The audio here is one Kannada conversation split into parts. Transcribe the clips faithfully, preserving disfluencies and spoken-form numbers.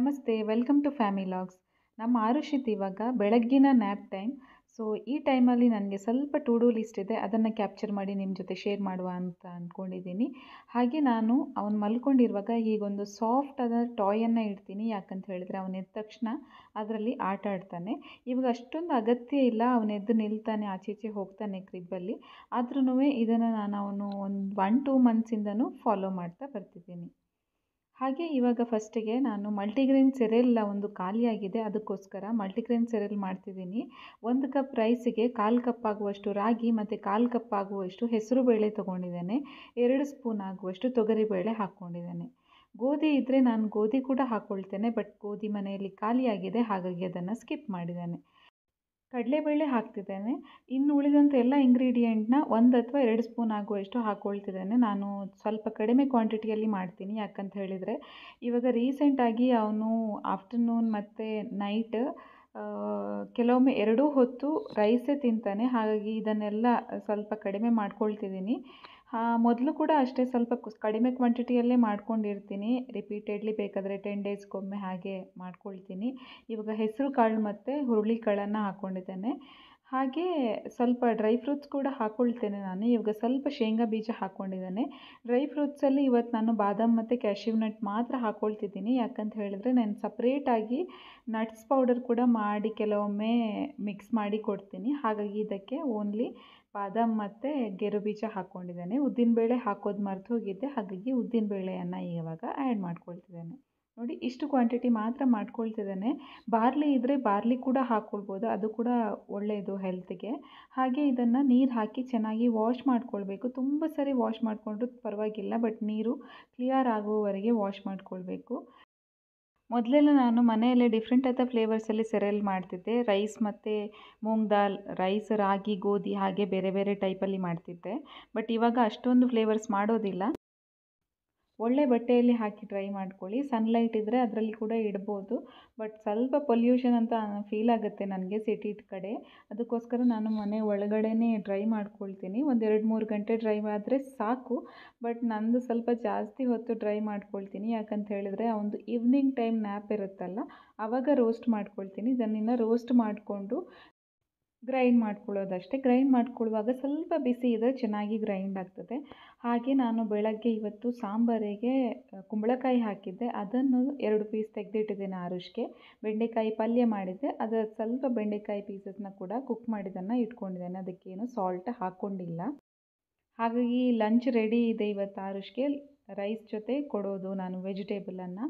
ನಮಸ್ತೆ, ವೆಲ್ಕಮ್ ಟು ಫ್ಯಾಮಿಲಿ ಲಾಗ್ಸ್. ನಮ್ಮ ಆರುಷಿತ್ ಇವಾಗ ಬೆಳಗ್ಗಿನ ನ್ಯಾಪ್ ಟೈಮ್. ಸೊ ಈ ಟೈಮಲ್ಲಿ ನನಗೆ ಸ್ವಲ್ಪ ಟು ಡೂ ಲಿಸ್ಟ್ ಇದೆ, ಅದನ್ನು ಕ್ಯಾಪ್ಚರ್ ಮಾಡಿ ನಿಮ್ಮ ಜೊತೆ ಶೇರ್ ಮಾಡುವ ಅಂತ ಅಂದ್ಕೊಂಡಿದ್ದೀನಿ. ಹಾಗೆ ನಾನು ಅವನು ಮಲ್ಕೊಂಡಿರುವಾಗ ಹೀಗೊಂದು ಸಾಫ್ಟ್ ಆದ ಟಾಯನ್ನು ಇಡ್ತೀನಿ. ಯಾಕಂತ ಹೇಳಿದರೆ ಅವನು ಎದ್ದ ತಕ್ಷಣ ಅದರಲ್ಲಿ ಆಟ ಆಡ್ತಾನೆ. ಇವಾಗ ಅಷ್ಟೊಂದು ಅಗತ್ಯ ಇಲ್ಲ, ಅವನು ಎದ್ದು ನಿಲ್ತಾನೆ, ಆಚೆ ಈಚೆ ಹೋಗ್ತಾನೆ ಕ್ರಿಬ್ಬಲ್ಲಿ. ಆದ್ರೂ ಇದನ್ನು ನಾನು ಅವನು ಒಂದು ಒನ್ ಟೂ ಮಂತ್ಸಿಂದನೂ ಫಾಲೋ ಮಾಡ್ತಾ ಬರ್ತಿದ್ದೀನಿ. ಹಾಗೆ ಇವಾಗ ಫಸ್ಟಿಗೆ ನಾನು ಮಲ್ಟಿಗ್ರೇನ್ ಸೆರೆಲ್ಲ ಒಂದು ಖಾಲಿಯಾಗಿದೆ, ಅದಕ್ಕೋಸ್ಕರ ಮಲ್ಟಿಗ್ರೇನ್ ಸೆರೆಲ್ ಮಾಡ್ತಿದ್ದೀನಿ. ಒಂದು ಕಪ್ ರೈಸಿಗೆ ಕಾಲು ಕಪ್ ಆಗುವಷ್ಟು ರಾಗಿ ಮತ್ತು ಕಾಲು ಕಪ್ ಆಗುವಷ್ಟು ಹೆಸರು ಬೇಳೆ ತೊಗೊಂಡಿದ್ದೇನೆ. ಎರಡು ಸ್ಪೂನ್ ಆಗುವಷ್ಟು ತೊಗರಿಬೇಳೆ ಹಾಕ್ಕೊಂಡಿದ್ದೇನೆ. ಗೋಧಿ ಇದ್ದರೆ ನಾನು ಗೋಧಿ ಕೂಡ ಹಾಕ್ಕೊಳ್ತೇನೆ, ಬಟ್ ಗೋಧಿ ಮನೆಯಲ್ಲಿ ಖಾಲಿಯಾಗಿದೆ, ಹಾಗಾಗಿ ಅದನ್ನು ಸ್ಕಿಪ್ ಮಾಡಿದ್ದೇನೆ. ಕಡಲೆಬೇಳೆ ಹಾಕ್ತಿದ್ದೇನೆ. ಇನ್ನು ಉಳಿದಂಥ ಎಲ್ಲ ಇಂಗ್ರೀಡಿಯೆಂಟ್ನ ಒಂದು ಅಥವಾ ಎರಡು ಸ್ಪೂನ್ ಆಗುವಷ್ಟು ಹಾಕ್ಕೊಳ್ತಿದ್ದೇನೆ. ನಾನು ಸ್ವಲ್ಪ ಕಡಿಮೆ ಕ್ವಾಂಟಿಟಿಯಲ್ಲಿ ಮಾಡ್ತೀನಿ. ಯಾಕಂತ ಹೇಳಿದರೆ ಇವಾಗ ರೀಸೆಂಟಾಗಿ ಅವನು ಆಫ್ಟರ್ನೂನ್ ಮತ್ತು ನೈಟ್ ಕೆಲವೊಮ್ಮೆ ಎರಡೂ ಹೊತ್ತು ರೈಸೇ ತಿಂತಾನೆ. ಹಾಗಾಗಿ ಇದನ್ನೆಲ್ಲ ಸ್ವಲ್ಪ ಕಡಿಮೆ ಮಾಡ್ಕೊಳ್ತಿದ್ದೀನಿ. ಮೊದಲು ಕೂಡ ಅಷ್ಟೇ ಸ್ವಲ್ಪ ಕಡಿಮೆ ಕ್ವಾಂಟಿಟಿಯಲ್ಲೇ ಮಾಡ್ಕೊಂಡಿರ್ತೀನಿ. ರಿಪೀಟೆಡ್ಲಿ ಬೇಕಾದರೆ ಟೆನ್ ಡೇಸ್ಗೊಮ್ಮೆ ಹಾಗೆ ಮಾಡ್ಕೊಳ್ತೀನಿ. ಇವಾಗ ಹೆಸರು ಕಾಳು ಮತ್ತು ಹುರುಳಿಕಾಳನ್ನು ಹಾಕ್ಕೊಂಡಿದ್ದೇನೆ. ಹಾಗೆ ಸ್ವಲ್ಪ ಡ್ರೈ ಫ್ರೂಟ್ಸ್ ಕೂಡ ಹಾಕ್ಕೊಳ್ತೇನೆ ನಾನು. ಇವಾಗ ಸ್ವಲ್ಪ ಶೇಂಗಾ ಬೀಜ ಹಾಕ್ಕೊಂಡಿದ್ದೇನೆ. ಡ್ರೈ ಫ್ರೂಟ್ಸಲ್ಲಿ ಇವತ್ತು ನಾನು ಬಾದಾಮ್ ಮತ್ತು ಕ್ಯಾಶ್ಯೂ ನಟ್ ಮಾತ್ರ ಹಾಕ್ಕೊಳ್ತಿದ್ದೀನಿ. ಯಾಕಂತ ಹೇಳಿದರೆ ನಾನು ಸಪ್ರೇಟಾಗಿ ನಟ್ಸ್ ಪೌಡರ್ ಕೂಡ ಮಾಡಿ ಕೆಲವೊಮ್ಮೆ ಮಿಕ್ಸ್ ಮಾಡಿ ಕೊಡ್ತೀನಿ. ಹಾಗಾಗಿ ಇದಕ್ಕೆ ಓನ್ಲಿ ಬಾದಾಮ್ ಮತ್ತು ಗೇರು ಬೀಜ ಹಾಕ್ಕೊಂಡಿದ್ದೇನೆ. ಉದ್ದಿನಬೇಳೆ ಹಾಕೋದು ಮರ್ತು ಹೋಗಿದ್ದೆ, ಹಾಗಾಗಿ ಉದ್ದಿನಬೇಳೆಯನ್ನು ಇವಾಗ ಆ್ಯಡ್ ಮಾಡ್ಕೊಳ್ತಿದ್ದೇನೆ. ನೋಡಿ, ಇಷ್ಟು ಕ್ವಾಂಟಿಟಿ ಮಾತ್ರ ಮಾಡ್ಕೊಳ್ತಿದ್ದೇನೆ. ಬಾರ್ಲಿ ಇದ್ದರೆ ಬಾರ್ಲಿ ಕೂಡ ಹಾಕ್ಕೊಳ್ಬೋದು, ಅದು ಕೂಡ ಒಳ್ಳೆಯದು ಹೆಲ್ತ್ಗೆ. ಹಾಗೆ ಇದನ್ನು ನೀರು ಹಾಕಿ ಚೆನ್ನಾಗಿ ವಾಶ್ ಮಾಡ್ಕೊಳ್ಬೇಕು. ತುಂಬ ಸರಿ ವಾಶ್ ಮಾಡಿಕೊಂಡ್ರೂ ಪರವಾಗಿಲ್ಲ, ಬಟ್ ನೀರು ಕ್ಲಿಯರ್ ಆಗುವವರೆಗೆ ವಾಶ್ ಮಾಡಿಕೊಳ್ಬೇಕು. ಮೊದಲೆಲ್ಲ ನಾನು ಮನೆಯಲ್ಲೇ ಡಿಫ್ರೆಂಟ್ ಆದ ಫ್ಲೇವರ್ಸಲ್ಲಿ ಸೆರೆಲ್ ಮಾಡ್ತಿದ್ದೆ. ರೈಸ್ ಮತ್ತು ಮೂಂಗ್ ದಾಲ್, ರೈಸ್, ರಾಗಿ, ಗೋಧಿ ಹಾಗೆ ಬೇರೆ ಬೇರೆ ಟೈಪಲ್ಲಿ ಮಾಡ್ತಿದ್ದೆ. ಬಟ್ ಇವಾಗ ಅಷ್ಟೊಂದು ಫ್ಲೇವರ್ಸ್ ಮಾಡೋದಿಲ್ಲ. ಒಳ್ಳೆ ಬಟ್ಟೆಯಲ್ಲಿ ಹಾಕಿ ಡ್ರೈ ಮಾಡ್ಕೊಳ್ಳಿ. ಸನ್ಲೈಟ್ ಇದ್ದರೆ ಅದರಲ್ಲಿ ಕೂಡ ಇಡ್ಬೋದು, ಬಟ್ ಸ್ವಲ್ಪ ಪೊಲ್ಯೂಷನ್ ಅಂತ ಫೀಲ್ ಆಗುತ್ತೆ ನನಗೆ ಸಿಟಿ ಕಡೆ. ಅದಕ್ಕೋಸ್ಕರ ನಾನು ಮನೆ ಒಳಗಡೆನೇ ಡ್ರೈ ಮಾಡ್ಕೊಳ್ತೀನಿ. ಒಂದು ಎರಡು ಮೂರು ಗಂಟೆ ಡ್ರೈ ಆದರೆ ಸಾಕು, ಬಟ್ ನಂದು ಸ್ವಲ್ಪ ಜಾಸ್ತಿ ಹೊತ್ತು ಡ್ರೈ ಮಾಡ್ಕೊಳ್ತೀನಿ. ಯಾಕಂತ ಹೇಳಿದರೆ ಒಂದು ಈವ್ನಿಂಗ್ ಟೈಮ್ ನ್ಯಾಪ್ ಇರುತ್ತಲ್ಲ, ಆವಾಗ ರೋಸ್ಟ್ ಮಾಡ್ಕೊಳ್ತೀನಿ. ಇದನ್ನು ರೋಸ್ಟ್ ಮಾಡಿಕೊಂಡು ಗ್ರೈಂಡ್ ಮಾಡ್ಕೊಳ್ಳೋದಷ್ಟೇ. ಗ್ರೈಂಡ್ ಮಾಡ್ಕೊಳ್ಳುವಾಗ ಸ್ವಲ್ಪ ಬಿಸಿ ಇದ್ದರೆ ಚೆನ್ನಾಗಿ ಗ್ರೈಂಡ್ ಆಗ್ತದೆ. ಹಾಗೆ ನಾನು ಬೆಳಗ್ಗೆ ಇವತ್ತು ಸಾಂಬಾರಿಗೆ ಕುಂಬಳಕಾಯಿ ಹಾಕಿದ್ದೆ, ಅದನ್ನು ಎರಡು ಪೀಸ್ ತೆಗೆದಿಟ್ಟಿದ್ದೇನೆ ಆರುಷ್ಗೆ. ಬೆಂಡೆಕಾಯಿ ಪಲ್ಯ ಮಾಡಿದ್ದೆ, ಅದರ ಸ್ವಲ್ಪ ಬೆಂಡೆಕಾಯಿ ಪೀಸಸ್ನ ಕೂಡ ಕುಕ್ ಮಾಡಿದ್ದನ್ನು ಇಟ್ಕೊಂಡಿದ್ದೇನೆ. ಅದಕ್ಕೇನು ಸಾಲ್ಟ್ ಹಾಕ್ಕೊಂಡಿಲ್ಲ. ಹಾಗಾಗಿ ಲಂಚ್ ರೆಡಿ ಇದೆ ಇವತ್ತು ಆರುಷ್ಗೆ. ರೈಸ್ ಜೊತೆ ಕೊಡೋದು ನಾನು ವೆಜಿಟೇಬಲನ್ನು.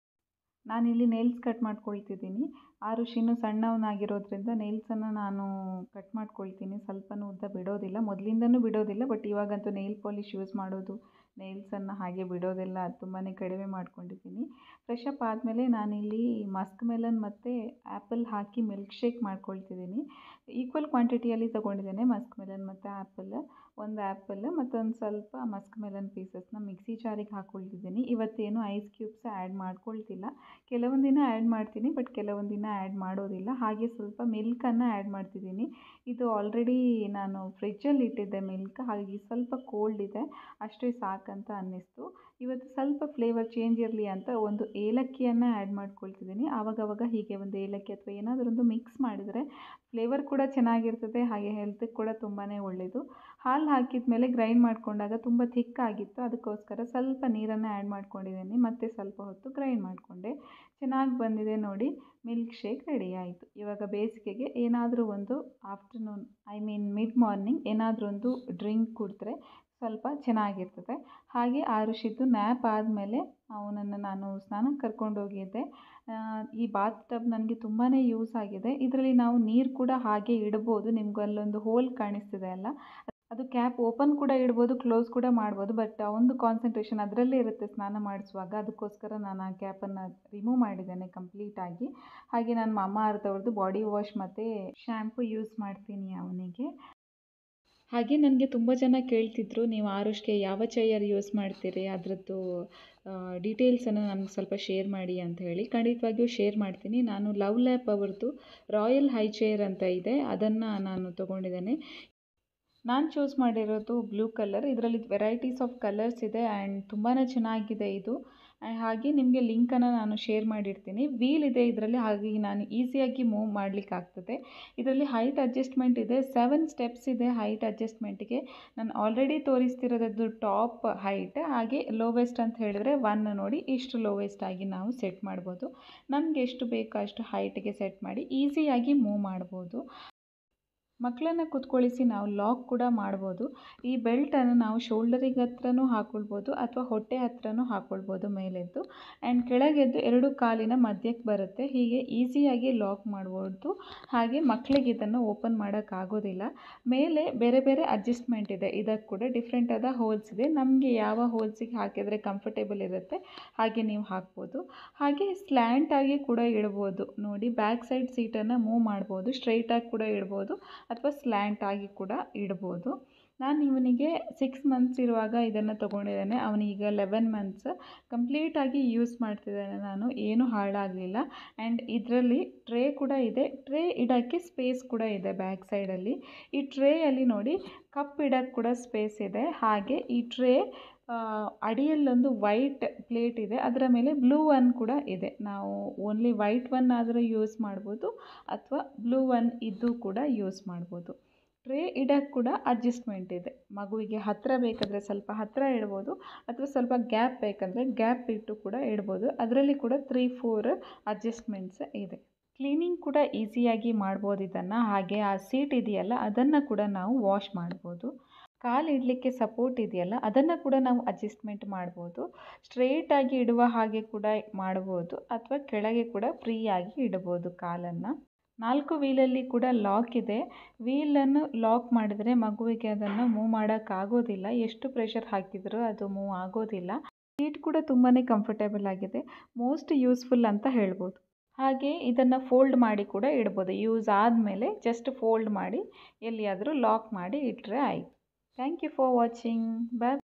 ನಾನಿಲ್ಲಿ ನೇಲ್ಸ್ ಕಟ್ ಮಾಡ್ಕೊಳ್ತಿದ್ದೀನಿ. ಆರುಷ್ ಇನ್ನೂ ಸಣ್ಣವನಾಗಿರೋದ್ರಿಂದ ನೇಲ್ಸನ್ನು ನಾನು ಕಟ್ ಮಾಡ್ಕೊಳ್ತೀನಿ. ಸ್ವಲ್ಪನೂ ಉದ್ದ ಬಿಡೋದಿಲ್ಲ, ಮೊದಲಿಂದನೂ ಬಿಡೋದಿಲ್ಲ, ಬಟ್ ಇವಾಗಂತೂ ನೇಲ್ ಪಾಲಿಶ್ ಯೂಸ್ ಮಾಡೋದು, ನೇಲ್ಸನ್ನು ಹಾಗೆ ಬಿಡೋದೆಲ್ಲ ತುಂಬಾ ಕಡಿಮೆ ಮಾಡ್ಕೊಂಡಿದ್ದೀನಿ. ಫ್ರೆಶ್ ಅಪ್ ಆದಮೇಲೆ ನಾನಿಲ್ಲಿ ಮಸ್ಕ್ ಮೆಲನ್ ಮತ್ತು ಆ್ಯಪಲ್ ಹಾಕಿ ಮಿಲ್ಕ್ ಶೇಕ್ ಮಾಡ್ಕೊಳ್ತಿದ್ದೀನಿ. ಈಕ್ವಲ್ ಕ್ವಾಂಟಿಟಿಯಲ್ಲಿ ತೊಗೊಂಡಿದ್ದೇನೆ ಮಸ್ಕ್ ಮೆಲನ್ ಮತ್ತು ಆ್ಯಪಲ್. ಒಂದು ಆ್ಯಪಲ್ ಮತ್ತೊಂದು ಸ್ವಲ್ಪ ಮಸ್ಕ್ ಮೆಲನ್ ಪೀಸಸ್ನ ಮಿಕ್ಸಿ ಜಾರಿಗೆ ಹಾಕ್ಕೊಳ್ತಿದ್ದೀನಿ. ಇವತ್ತೇನು ಐಸ್ ಕ್ಯೂಬ್ಸ್ ಆ್ಯಡ್ ಮಾಡ್ಕೊಳ್ತಿಲ್ಲ. ಕೆಲವೊಂದು ದಿನ ಆ್ಯಡ್ ಮಾಡ್ತೀನಿ, ಬಟ್ ಕೆಲವೊಂದು ದಿನ ಆ್ಯಡ್ ಮಾಡೋದಿಲ್ಲ. ಹಾಗೆ ಸ್ವಲ್ಪ ಮಿಲ್ಕನ್ನು ಆ್ಯಡ್ ಮಾಡ್ತಿದ್ದೀನಿ. ಇದು ಆಲ್ರೆಡಿ ನಾನು ಫ್ರಿಜ್ಜಲ್ಲಿ ಇಟ್ಟಿದ್ದೆ ಮಿಲ್ಕ್, ಹಾಗಾಗಿ ಸ್ವಲ್ಪ ಕೋಲ್ಡ್ ಇದೆ, ಅಷ್ಟೇ ಸಾಕಂತ ಅನ್ನಿಸ್ತು. ಇವತ್ತು ಸ್ವಲ್ಪ ಫ್ಲೇವರ್ ಚೇಂಜ್ ಇರಲಿ ಅಂತ ಒಂದು ಏಲಕ್ಕಿಯನ್ನು ಆ್ಯಡ್ ಮಾಡ್ಕೊಳ್ತಿದ್ದೀನಿ. ಆವಾಗವಾಗ ಹೀಗೆ ಒಂದು ಏಲಕ್ಕಿ ಅಥವಾ ಏನಾದರೂ ಒಂದು ಮಿಕ್ಸ್ ಮಾಡಿದರೆ ಫ್ಲೇವರ್ ಕೂಡ ಚೆನ್ನಾಗಿರ್ತದೆ, ಹಾಗೆ ಹೆಲ್ತಿಗೆ ಕೂಡ ತುಂಬಾ ಒಳ್ಳೆಯದು. ಹಾಲು ಹಾಕಿದ ಮೇಲೆ ಗ್ರೈಂಡ್ ಮಾಡಿಕೊಂಡಾಗ ತುಂಬ ಥಿಕ್ ಆಗಿತ್ತು, ಅದಕ್ಕೋಸ್ಕರ ಸ್ವಲ್ಪ ನೀರನ್ನು ಆ್ಯಡ್ ಮಾಡ್ಕೊಂಡಿದ್ದೀನಿ. ಮತ್ತು ಸ್ವಲ್ಪ ಹೊತ್ತು ಗ್ರೈಂಡ್ ಮಾಡಿಕೊಂಡೆ. ಚೆನ್ನಾಗಿ ಬಂದಿದೆ ನೋಡಿ, ಮಿಲ್ಕ್ ಶೇಕ್ ರೆಡಿ ಆಯಿತು. ಇವಾಗ ಬೇಸಿಗೆಗೆ ಏನಾದರೂ ಒಂದು afternoon I mean mid morning ಏನಾದರೂ ಒಂದು ಡ್ರಿಂಕ್ ಕುಡಿದ್ರೆ ಸ್ವಲ್ಪ ಚೆನ್ನಾಗಿರ್ತದೆ. ಹಾಗೆ ಆರುಷಿದ್ದು ನ್ಯಾಪ್ ಆದಮೇಲೆ ಅವನನ್ನು ನಾನು ಸ್ನಾನಕ್ಕೆ ಕರ್ಕೊಂಡೋಗಿದ್ದೆ. ಈ ಬಾತ್ ಟಬ್ ನನಗೆ ತುಂಬಾ ಯೂಸ್ ಆಗಿದೆ. ಇದರಲ್ಲಿ ನಾವು ನೀರು ಕೂಡ ಹಾಗೆ ಇಡ್ಬೋದು. ನಿಮಗೂ ಅಲ್ಲೊಂದು ಹೋಲ್ ಕಾಣಿಸ್ತಿದೆ ಅಲ್ಲ, ಅದು ಕ್ಯಾಪ್ ಓಪನ್ ಕೂಡ ಇಡ್ಬೋದು, ಕ್ಲೋಸ್ ಕೂಡ ಮಾಡ್ಬೋದು, ಬಟ್ ಒಂದು ಕಾನ್ಸಂಟ್ರೇಷನ್ ಅದರಲ್ಲೇ ಇರುತ್ತೆ ಸ್ನಾನ ಮಾಡಿಸುವಾಗ. ಅದಕ್ಕೋಸ್ಕರ ನಾನು ಆ ಕ್ಯಾಪನ್ನು ರಿಮೂವ್ ಮಾಡಿದ್ದೇನೆ ಕಂಪ್ಲೀಟಾಗಿ. ಹಾಗೆ ನಾನು ಮಾಮಾ ಅರ್ತ್ ಅವ್ರದ್ದು ಬಾಡಿ ವಾಶ್ ಮತ್ತು ಶ್ಯಾಂಪು ಯೂಸ್ ಮಾಡ್ತೀನಿ ಅವನಿಗೆ. ಹಾಗೆ ನನಗೆ ತುಂಬ ಜನ ಕೇಳ್ತಿದ್ರು, ನೀವು ಆರುಷ್ಗೆ ಯಾವ ಚೇಯರ್ ಯೂಸ್ ಮಾಡ್ತೀರಿ, ಅದರದ್ದು ಡೀಟೇಲ್ಸನ್ನು ನನಗೆ ಸ್ವಲ್ಪ ಶೇರ್ ಮಾಡಿ ಅಂತ ಹೇಳಿ. ಖಂಡಿತವಾಗಿಯೂ ಶೇರ್ ಮಾಡ್ತೀನಿ. ನಾನು ಲವ್ ಲ್ಯಾಪ್ ಅವ್ರದ್ದು ರಾಯಲ್ ಹೈ ಚೇರ್ ಅಂತ ಇದೆ, ಅದನ್ನು ನಾನು ತೊಗೊಂಡಿದ್ದೇನೆ. ನಾನು ಚೂಸ್ ಮಾಡಿರೋದು ಬ್ಲೂ ಕಲರ್. ಇದರಲ್ಲಿ ವೆರೈಟೀಸ್ ಆಫ್ ಕಲರ್ಸ್ ಇದೆ ಆ್ಯಂಡ್ ತುಂಬಾ ಚೆನ್ನಾಗಿದೆ ಇದು. ಹಾಗೆ ನಿಮಗೆ ಲಿಂಕನ್ನು ನಾನು ಶೇರ್ ಮಾಡಿರ್ತೀನಿ. ವೀಲ್ ಇದೆ ಇದರಲ್ಲಿ, ಹಾಗಾಗಿ ನಾನು ಈಸಿಯಾಗಿ ಮೂವ್ ಮಾಡಲಿಕ್ಕಾಗ್ತದೆ. ಇದರಲ್ಲಿ ಹೈಟ್ ಅಡ್ಜಸ್ಟ್ಮೆಂಟ್ ಇದೆ, ಸೆವೆನ್ ಸ್ಟೆಪ್ಸ್ ಇದೆ ಹೈಟ್ ಅಡ್ಜಸ್ಟ್ಮೆಂಟಿಗೆ. ನಾನು ಆಲ್ರೆಡಿ ತೋರಿಸ್ತಿರೋದದ್ದು ಟಾಪ್ ಹೈಟ್, ಹಾಗೆ ಲೋವೆಸ್ಟ್ ಅಂತ ಹೇಳಿದ್ರೆ ಒನ್ ನೋಡಿ, ಇಷ್ಟು ಲೋವೆಸ್ಟ್ ಆಗಿ ನಾವು ಸೆಟ್ ಮಾಡ್ಬೋದು. ನಮಗೆ ಎಷ್ಟು ಬೇಕೋ ಅಷ್ಟು ಹೈಟ್ಗೆ ಸೆಟ್ ಮಾಡಿ ಈಸಿಯಾಗಿ ಮೂವ್ ಮಾಡ್ಬೋದು. ಮಕ್ಕಳನ್ನು ಕುತ್ಕೊಳಿಸಿ ನಾವು ಲಾಕ್ ಕೂಡ ಮಾಡ್ಬೋದು. ಈ ಬೆಲ್ಟನ್ನು ನಾವು ಶೋಲ್ಡರಿಗೆ ಹತ್ರನೂ ಹಾಕ್ಕೊಳ್ಬೋದು ಅಥವಾ ಹೊಟ್ಟೆ ಹತ್ರನೂ ಹಾಕ್ಕೊಳ್ಬೋದು ಮೇಲೆದ್ದು. ಆ್ಯಂಡ್ ಕೆಳಗೆದ್ದು ಎರಡು ಕಾಲಿನ ಮಧ್ಯಕ್ಕೆ ಬರುತ್ತೆ. ಹೀಗೆ ಈಸಿಯಾಗಿ ಲಾಕ್ ಮಾಡ್ಬೋದು. ಹಾಗೆ ಮಕ್ಕಳಿಗೆ ಇದನ್ನು ಓಪನ್ ಮಾಡೋಕ್ಕಾಗೋದಿಲ್ಲ. ಮೇಲೆ ಬೇರೆ ಬೇರೆ ಅಡ್ಜಸ್ಟ್ಮೆಂಟ್ ಇದೆ, ಇದಕ್ಕೆ ಕೂಡ ಡಿಫ್ರೆಂಟ್ ಆದ ಹೋಲ್ಸ್ ಇದೆ. ನಮಗೆ ಯಾವ ಹೋಲ್ಸಿಗೆ ಹಾಕಿದರೆ ಕಂಫರ್ಟೇಬಲ್ ಇರುತ್ತೆ ಹಾಗೆ ನೀವು ಹಾಕ್ಬೋದು. ಹಾಗೆ ಸ್ಲ್ಯಾಂಟ್ ಆಗಿ ಕೂಡ ಇಡ್ಬೋದು. ನೋಡಿ, ಬ್ಯಾಕ್ ಸೈಡ್ ಸೀಟನ್ನು ಮೂವ್ ಮಾಡ್ಬೋದು, ಸ್ಟ್ರೈಟಾಗಿ ಕೂಡ ಇಡ್ಬೋದು ಅಥವಾ ಸ್ಲ್ಯಾಂಟ್ ಆಗಿ ಕೂಡ ಇಡ್ಬೋದು. ನಾನು ಇವನಿಗೆ ಸಿಕ್ಸ್ ಮಂತ್ಸ್ ಇರುವಾಗ ಇದನ್ನು ತೊಗೊಂಡಿದ್ದೇನೆ. ಅವನೀಗ ಲೆವೆನ್ ಮಂತ್ಸ್ ಕಂಪ್ಲೀಟಾಗಿ ಯೂಸ್ ಮಾಡ್ತಿದ್ದಾನೆ ನಾನು, ಏನೂ ಹಾಳಾಗಲಿಲ್ಲ. ಆ್ಯಂಡ್ ಇದರಲ್ಲಿ ಟ್ರೇ ಕೂಡ ಇದೆ, ಟ್ರೇ ಇಡೋಕ್ಕೆ ಸ್ಪೇಸ್ ಕೂಡ ಇದೆ ಬ್ಯಾಕ್ ಸೈಡಲ್ಲಿ. ಈ ಟ್ರೇಯಲ್ಲಿ ನೋಡಿ ಕಪ್ ಇಡೋಕ್ಕೆ ಕೂಡ ಸ್ಪೇಸ್ ಇದೆ. ಹಾಗೆ ಈ ಟ್ರೇ ಅಡಿಯಲ್ಲೊಂದು ವೈಟ್ ಪ್ಲೇಟ್ ಇದೆ, ಅದರ ಮೇಲೆ ಬ್ಲೂ ಒನ್ ಕೂಡ ಇದೆ. ನಾವು ಓನ್ಲಿ ವೈಟ್ ಒನ್ ಆದರೂ ಯೂಸ್ ಮಾಡ್ಬೋದು ಅಥವಾ ಬ್ಲೂ ಒನ್ ಇದ್ದು ಕೂಡ ಯೂಸ್ ಮಾಡ್ಬೋದು. ಟ್ರೇ ಇಡೋಕ್ಕೆ ಕೂಡ ಅಡ್ಜಸ್ಟ್ಮೆಂಟ್ ಇದೆ. ಮಗುವಿಗೆ ಹತ್ತಿರ ಬೇಕಾದರೆ ಸ್ವಲ್ಪ ಹತ್ತಿರ ಇಡ್ಬೋದು ಅಥವಾ ಸ್ವಲ್ಪ ಗ್ಯಾಪ್ ಬೇಕಂದರೆ ಗ್ಯಾಪ್ ಇಟ್ಟು ಕೂಡ ಇಡ್ಬೋದು. ಅದರಲ್ಲಿ ಕೂಡ ತ್ರೀ ಫೋರ್ ಅಡ್ಜಸ್ಟ್ಮೆಂಟ್ಸ್ ಇದೆ. ಕ್ಲೀನಿಂಗ್ ಕೂಡ ಈಸಿಯಾಗಿ ಮಾಡ್ಬೋದು ಇದನ್ನು. ಹಾಗೆ ಆ ಸೀಟ್ ಇದೆಯಲ್ಲ ಅದನ್ನು ಕೂಡ ನಾವು ವಾಶ್ ಮಾಡ್ಬೋದು. ಕಾಲು ಇಡಲಿಕ್ಕೆ ಸಪೋರ್ಟ್ ಇದೆಯಲ್ಲ ಅದನ್ನು ಕೂಡ ನಾವು ಅಡ್ಜಸ್ಟ್ಮೆಂಟ್ ಮಾಡ್ಬೋದು. ಸ್ಟ್ರೇಟಾಗಿ ಇಡುವ ಹಾಗೆ ಕೂಡ ಮಾಡ್ಬೋದು ಅಥವಾ ಕೆಳಗೆ ಕೂಡ ಫ್ರೀಯಾಗಿ ಇಡ್ಬೋದು ಕಾಲನ್ನು. ನಾಲ್ಕು ವೀಲಲ್ಲಿ ಕೂಡ ಲಾಕ್ ಇದೆ. ವೀಲನ್ನು ಲಾಕ್ ಮಾಡಿದರೆ ಮಗುವಿಗೆ ಅದನ್ನು ಮೂವ್ ಮಾಡೋಕ್ಕಾಗೋದಿಲ್ಲ, ಎಷ್ಟು ಪ್ರೆಷರ್ ಹಾಕಿದರೂ ಅದು ಮೂವ್ ಆಗೋದಿಲ್ಲ. ಸೀಟ್ ಕೂಡ ತುಂಬಾ ಕಂಫರ್ಟೇಬಲ್ ಆಗಿದೆ, ಮೋಸ್ಟ್ ಯೂಸ್ಫುಲ್ ಅಂತ ಹೇಳ್ಬೋದು. ಹಾಗೆ ಇದನ್ನು ಫೋಲ್ಡ್ ಮಾಡಿ ಕೂಡ ಇಡ್ಬೋದು. ಯೂಸ್ ಆದಮೇಲೆ ಜಸ್ಟ್ ಫೋಲ್ಡ್ ಮಾಡಿ ಎಲ್ಲಿಯಾದರೂ ಲಾಕ್ ಮಾಡಿ ಇಟ್ಟರೆ ಆಯಿತು. Thank you for watching. Bye.